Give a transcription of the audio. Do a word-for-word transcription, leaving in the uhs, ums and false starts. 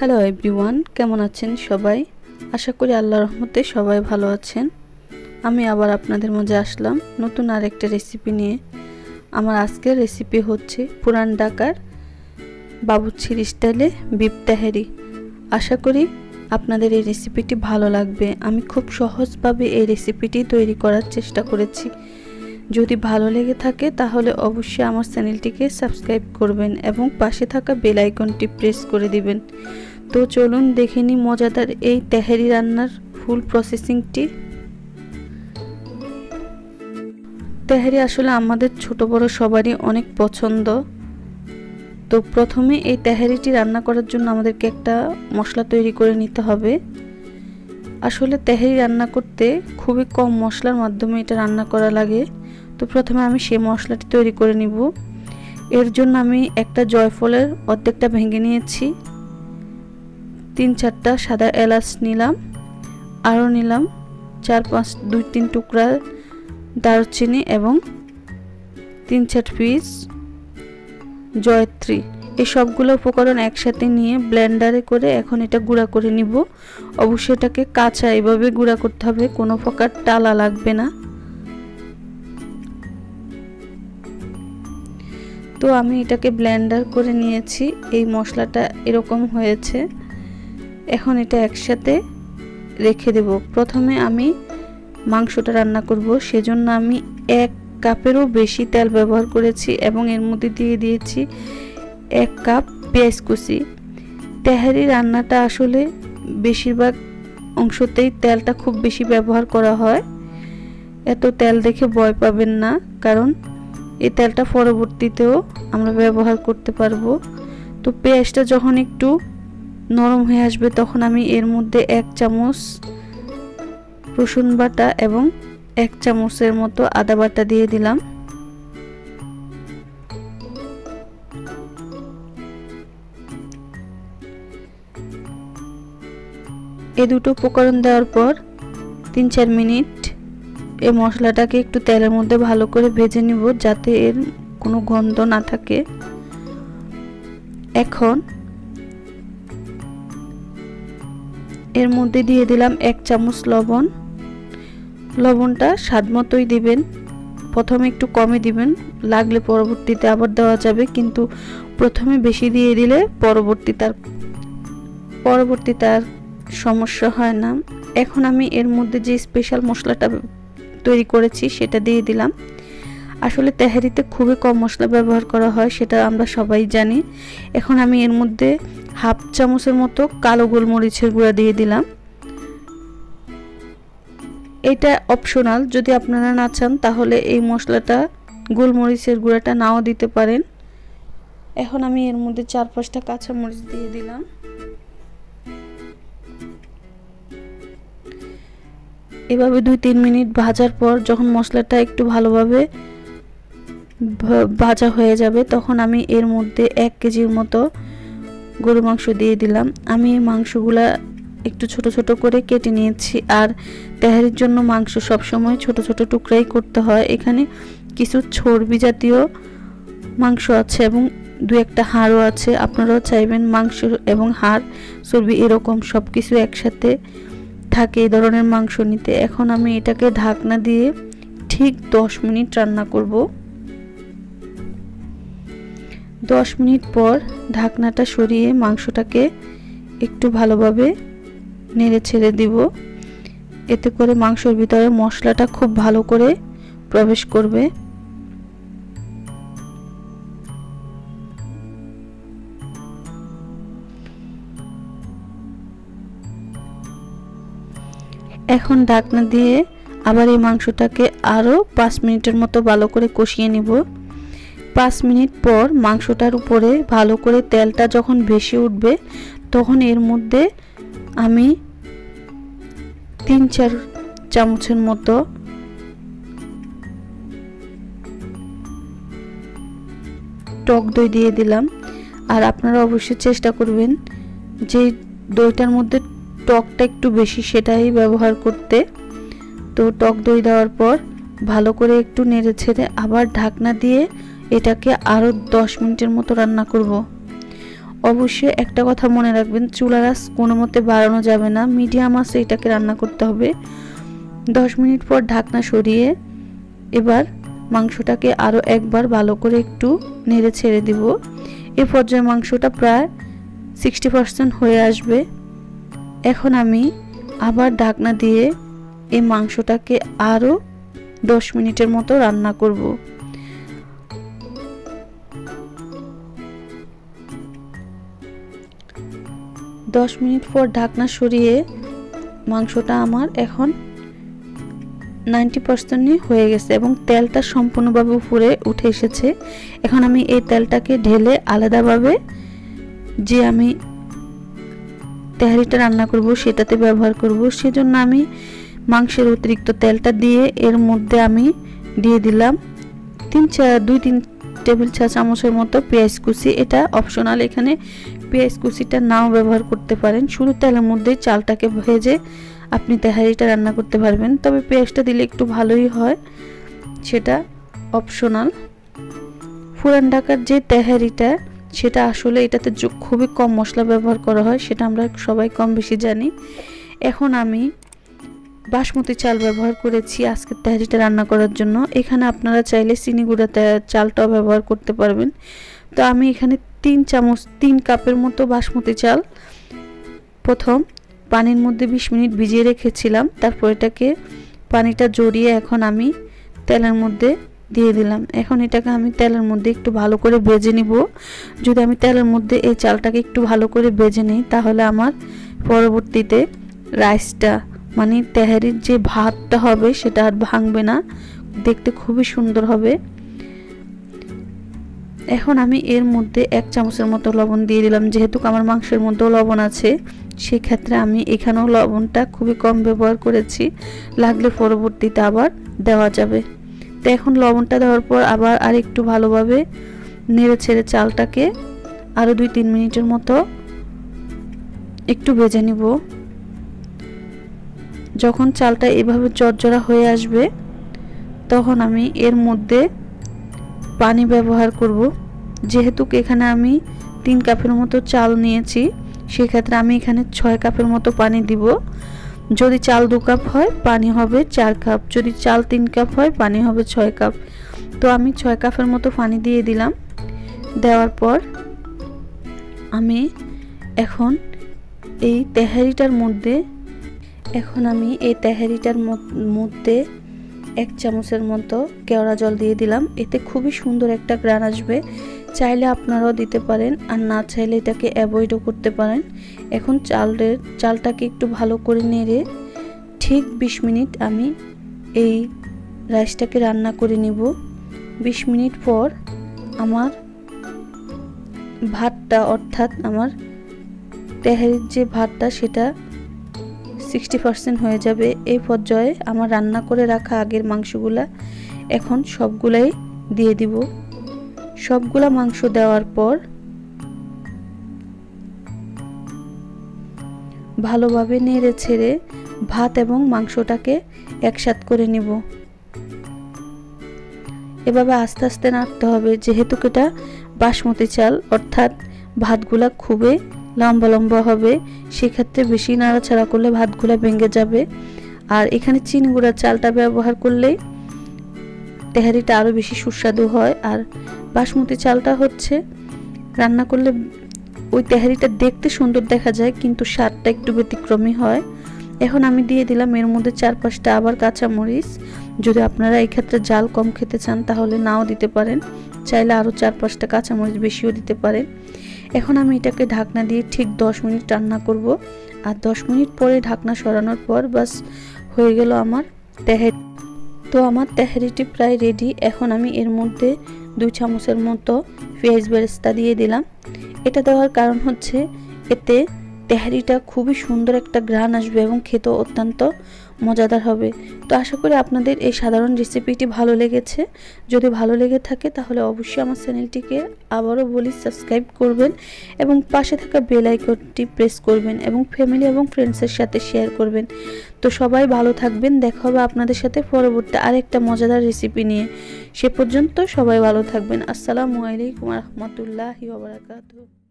Hello everyone, কেমন আছেন সবাই? আশা করি আল্লাহর রহমতে সবাই ভালো আছেন। আমি আবার আপনাদের মাঝে আসলাম নতুন আরেকটা রেসিপি নিয়ে। আমার আজকের রেসিপি হচ্ছে পুরান ঢাকার বাবুর্চির স্টাইলে বিফ তেহারি। আশা করি আপনাদের এই রেসিপিটি ভালো লাগবে। আমি খুব সহজভাবে এই রেসিপিটি তৈরি করার চেষ্টা করেছি। যদি ভালো লেগে থাকে তাহলে অবশ্যই আমার চ্যানেলটিকে সাবস্ক্রাইব করবেন এবং পাশে থাকা বেল আইকনটি প্রেস করে দিবেন। তো চলুন দেখে নিই মজাদার এই তেহারি রান্নার ফুল প্রসেসিংটি। তেহারি আসলে আমাদের ছোট বড় সবারই অনেক পছন্দ। তো প্রথমে এই তেহারিটি রান্না করার জন্য আমাদেরকে একটা মশলা তৈরি করে নিতে হবে। আসলে তেহারি রান্না করতে খুবই কম মশলার মাধ্যমে এটা রান্না করা লাগে। তো প্রথমে আমি সেই মশলাটি তৈরি করে নিব। এর জন্য আমি একটা জয়ফলের অর্ধেকটা ভেঙে নিয়েছি, তিন চারটা সাদা এলাচ নিলাম, আরও নিলাম চার পাঁচ দুই তিন টুকরা দারুচিনি এবং তিন চার পিস জয়ত্রী। এই সবগুলো উপকরণ একসাথে নিয়ে ব্লেন্ডারে করে এখন এটা গুঁড়া করে নিব। অবশ্যই এটাকে কাঁচা এভাবে গুঁড়া করতে হবে, কোনো প্রকার টালা লাগবে না। তো আমি এটাকে ব্লেন্ডার করে নিয়েছি। এই মশলাটা এরকম হয়েছে। এখন এটা একসাথে রেখে দেব। প্রথমে আমি মাংসটা রান্না করব, সেজন্য আমি এক কাপেরও বেশি তেল ব্যবহার করেছি এবং এর মধ্যে দিয়ে দিয়েছি এক কাপ পেঁয়াজ কুচি। তেহারি রান্নাটা আসলে বেশিরভাগ অংশতেই তেলটা খুব বেশি ব্যবহার করা হয়। এত তেল দেখে ভয় পাবেন না, কারণ এই তেলটা পরবর্তীতেও আমরা ব্যবহার করতে পারবো। তো পেঁয়াজটা যখন একটু নরম হয়ে আসবে তখন আমি এর মধ্যে এক চামচ রসুন বাটা এবং এক চামচের মতো আদা বাটা দিয়ে দিলাম। এই দুটো উপকরণ দেওয়ার পর তিন চার মিনিট এই মশলাটাকে একটু তেলের মধ্যে ভালো করে ভেজে নিব, যাতে এর কোনো গন্ধ না থাকে। এখন এর মধ্যে দিয়ে দিলাম এক চামচ লবণ। লবণটা স্বাদ মতোই দিবেন, প্রথমে একটু কমে দিবেন, লাগলে পরবর্তীতে আবার দেওয়া যাবে, কিন্তু প্রথমে বেশি দিয়ে দিলে পরবর্তী তার পরবর্তী তার সমস্যা হয় না। এখন আমি এর মধ্যে যে স্পেশাল মশলাটা তৈরি করেছি সেটা দিয়ে দিলাম। আসলে তেহারিতে খুবই কম মশলা ব্যবহার করা হয়, সেটা আমরা সবাই জানি। এখন আমি এর মধ্যে হাফ চামচের মতো কালো গোলমরিচের গুঁড়া দিয়ে দিলাম। এটা অপশনাল, যদি আপনারা না চান তাহলে এই মশলাটা গোলমরিচের গুঁড়াটা নাও দিতে পারেন। এখন আমি এর মধ্যে চার পাঁচটা কাঁচামরিচ দিয়ে দিলাম। এভাবে দুই তিন মিনিট ভাজার পর যখন মশলাটা একটু ভালোভাবে ভাজা হয়ে যাবে তখন আমি এর মধ্যে এক কেজির মতো গরু মাংস দিয়ে দিলাম। আমি এই মাংসগুলা একটু ছোট ছোট করে কেটে নিয়েছি, আর তেহারির জন্য মাংস সবসময় ছোট ছোট টুকরাই করতে হয়। এখানে কিছু চর্বি জাতীয় মাংস আছে এবং দু একটা হাড়ও আছে। আপনারাও চাইবেন মাংস এবং হাড় চর্বি এরকম সব কিছু একসাথে থাকে এই ধরনের মাংস নিতে। এখন আমি এটাকে ঢাকনা দিয়ে ঠিক দশ মিনিট রান্না করব। দশ মিনিট পর ঢাকনাটা সরিয়ে মাংসটাকে একটু ভালোভাবে নেড়ে ছেড়ে দিব। এতে করে মাংসের ভিতরে মশলাটা খুব ভালো করে প্রবেশ করবে। এখন ঢাকনা দিয়ে আবার এই মাংসটাকে আরও পাঁচ মিনিটের মতো ভালো করে কষিয়ে নিব। পাঁচ মিনিট পর মাংসটার উপরে ভালো করে তেলটা যখন ভেসে উঠবে তখন এর মধ্যে আমি তিন চার চামচের মতো টক দই দিয়ে দিলাম। আর আপনারা অবশ্যই চেষ্টা করবেন যে দইটার মধ্যে টকটা একটু বেশি সেটাই ব্যবহার করতে। তো টক দই দেওয়ার পর ভালো করে একটু নেড়ে ছেড়ে আবার ঢাকনা দিয়ে এটাকে আরও দশ মিনিটের মতো রান্না করব। অবশ্যই একটা কথা মনে রাখবেন, চুলার আঁচ কোনো মতে বাড়ানো যাবে না, মিডিয়াম আঁচে এটাকে রান্না করতে হবে। দশ মিনিট পর ঢাকনা সরিয়ে এবার মাংসটাকে আরও একবার ভালো করে একটু নেড়ে ছেড়ে দিব। এ পর্যায়ে মাংসটা প্রায় সিক্সটি পার্সেন্ট হয়ে আসবে। এখন আমি আবার ঢাকনা দিয়ে এই মাংসটাকে আরও দশ মিনিটের মতো রান্না করব। দশ মিনিট পর ঢাকনা সরিয়ে মাংসটা আমার এখন নাইনটি পার্সেন্টই হয়ে গেছে এবং তেলটা সম্পূর্ণভাবে উপরে উঠে এসেছে। এখন আমি এই তেলটাকে ঢেলে আলাদাভাবে যে আমি তেহারিটা রান্না করব সেটাতে ব্যবহার করব। সেজন্য আমি মাংসের অতিরিক্ত তেলটা দিয়ে এর মধ্যে আমি দিয়ে দিলাম তিন চা দুই তিন টেবিল চা চামচের মতো পেঁয়াজ কুচি। এটা অপশনাল, এখানে পেঁয়াজ কুচিটা নাও ব্যবহার করতে পারেন। শুরু তেলের মধ্যে চালটাকে ভেজে আপনি তেহারিটা রান্না করতে পারবেন, তবে পেঁয়াজটা দিলে একটু ভালোই হয়, সেটা অপশনাল। পুরান ঢাকার যে তেহারিটা সেটা আসলে এটাতে খুবই কম মশলা ব্যবহার করা হয়, সেটা আমরা সবাই কম বেশি জানি। এখন আমি বাসমতি চাল ব্যবহার করেছি আজকে তেহারিটা রান্না করার জন্য। এখানে আপনারা চাইলে চিনি গুঁড়া চালটাও ব্যবহার করতে পারবেন। তো আমি এখানে তিন চামচ তিন কাপের মতো বাসমতি চাল প্রথম পানির মধ্যে বিশ মিনিট ভিজিয়ে রেখেছিলাম। তারপর এটাকে পানিটা জড়িয়ে এখন আমি তেলের মধ্যে দিয়ে দিলাম। এখন এটাকে আমি তেলের মধ্যে একটু ভালো করে ভেজে নিব। যদি আমি তেলের মধ্যে এই চালটাকে একটু ভালো করে ভেজে নিই তাহলে আমার পরবর্তীতে রাইসটা মানে তেহারির যে ভাতটা হবে সেটা আর ভাঙবে না, দেখতে খুবই সুন্দর হবে। এখন আমি এর মধ্যে এক চামচের মতো লবণ দিয়ে দিলাম। যেহেতু আমার মাংসের মধ্যেও লবণ আছে সেই ক্ষেত্রে আমি এখানেও লবণটা খুবই কম ব্যবহার করেছি, লাগলে পরবর্তীতে আবার দেওয়া যাবে। তো এখন লবণটা দেওয়ার পর আবার আর একটু ভালোভাবে নেড়ে ছেড়ে চালটাকে আরও দুই তিন মিনিটের মতো একটু ভেজে নিব। যখন চালটা এভাবে চরচরা হয়ে আসবে তখন আমি এর মধ্যে পানি ব্যবহার করব। যেহেতু এখানে আমি তিন কাপের মতো চাল নিয়েছি সেক্ষেত্রে আমি এখানে ছয় কাপের মতো পানি দিব। যদি চাল দু কাপ হয় পানি হবে চার কাপ, যদি চাল তিন কাপ হয় পানি হবে ছয় কাপ। তো আমি ছয় কাপের মতো পানি দিয়ে দিলাম। দেওয়ার পর আমি এখন এই তেহারিটার মধ্যে এখন আমি এই তেহারিটার মধ্যে এক চামচের মতো কেওড়া জল দিয়ে দিলাম। এতে খুবই সুন্দর একটা গ্রান আসবে। চাইলে আপনারাও দিতে পারেন, আর না চাইলে এটাকে অ্যাভয়েডও করতে পারেন। এখন চালের চালটাকে একটু ভালো করে নেড়ে ঠিক বিশ মিনিট আমি এই রাইসটাকে রান্না করে নিব। বিশ মিনিট পর আমার ভাতটা অর্থাৎ আমার তেহারির যে ভাতটা সেটা সিক্সটি পার্সেন্ট হয়ে যাবে। এই পর্যায়ে আমার রান্না করে রাখা আগের মাংসগুলা এখন সবগুলাই দিয়ে দিব। সবগুলা মাংস দেওয়ার পর ভালোভাবে নেড়ে ছেড়ে ভাত এবং মাংসটাকে একসাথ করে নিব। এভাবে আস্তে আস্তে নাড়তে হবে, যেহেতু এটা বাসমতি চাল অর্থাৎ ভাতগুলা খুবই লম্বা লম্বা হবে, সেক্ষেত্রে বেশি নাড়াচাড়া করলে ভাতগুলা ভেঙে যাবে। আর এখানে চিনি গুঁড়া চালটা ব্যবহার করলে তেহারিটা আরও বেশি সুস্বাদু হয়। আর বাসমতি চালটা হচ্ছে রান্না করলে ওই তেহারিটা দেখতে সুন্দর দেখা যায় কিন্তু স্বাদটা একটু ব্যতিক্রমী হয়। এখন আমি দিয়ে দিলাম এর মধ্যে চার পাঁচটা আবার কাঁচামরিচ। যদি আপনারা এই ক্ষেত্রে ঝাল কম খেতে চান তাহলে নাও দিতে পারেন, চাইলে আরও চার পাঁচটা কাঁচামরিচ বেশিও দিতে পারেন। এখন আমি এটাকে ঢাকনা দিয়ে ঠিক দশ মিনিট রান্না করব। আর দশ মিনিট পরে ঢাকনা সরানোর পর বাস হয়ে গেল আমার তেহারি। তো আমার তেহারিটি প্রায় রেডি। এখন আমি এর মধ্যে দুই চামচের মতো পেঁয়াজ বেরেস্তা দিয়ে দিলাম। এটা দেওয়ার কারণ হচ্ছে এতে তেহারিটা খুবই সুন্দর একটা ঘ্রাণ আসবে এবং খেতেও অত্যন্ত মজাদার হবে। তো আশা করি আপনাদের এই সাধারণ রেসিপিটি ভালো লেগেছে। যদি ভালো লেগে থাকে তাহলে অবশ্যই আমার চ্যানেলটিকে আবারও বলি সাবস্ক্রাইব করবেন এবং পাশে থাকা বেল আইকনটি প্রেস করবেন এবং ফ্যামিলি এবং ফ্রেন্ডসের সাথে শেয়ার করবেন। তো সবাই ভালো থাকবেন, দেখা হবে আপনাদের সাথে পরবর্তী আরেকটা মজাদার রেসিপি নিয়ে। সে পর্যন্ত সবাই ভালো থাকবেন। আসসালামু আলাইকুম ওয়া রাহমাতুল্লাহি ওয়া বারাকাতুহু।